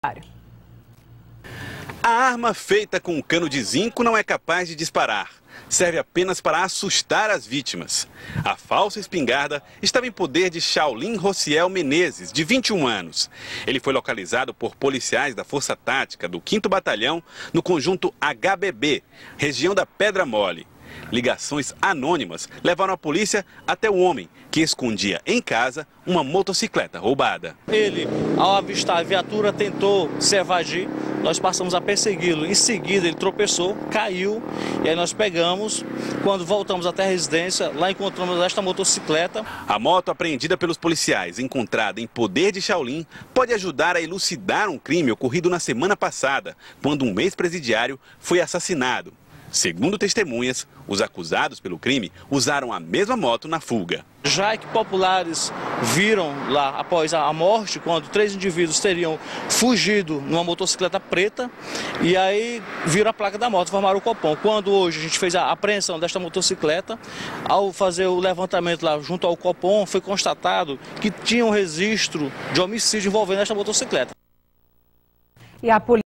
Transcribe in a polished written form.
A arma feita com um cano de zinco não é capaz de disparar. Serve apenas para assustar as vítimas. A falsa espingarda estava em poder de Shaolin Rociel Menezes, de 21 anos. Ele foi localizado por policiais da Força Tática do 5º Batalhão no conjunto HBB, região da Pedra Mole. Ligações anônimas levaram a polícia até o homem que escondia em casa uma motocicleta roubada. Ele, ao avistar a viatura, tentou se evadir. Nós passamos a persegui-lo. Em seguida, ele tropeçou, caiu e aí nós pegamos. Quando voltamos até a residência, lá encontramos esta motocicleta. A moto apreendida pelos policiais, encontrada em poder de Shaolin, pode ajudar a elucidar um crime ocorrido na semana passada, quando um ex-presidiário foi assassinado. Segundo testemunhas, os acusados pelo crime usaram a mesma moto na fuga. Já que populares viram lá, após a morte, quando 3 indivíduos teriam fugido numa motocicleta preta, e aí viram a placa da moto, formaram o Copom. Quando hoje a gente fez a apreensão desta motocicleta, ao fazer o levantamento lá junto ao Copom, foi constatado que tinha um registro de homicídio envolvendo esta motocicleta. E a polícia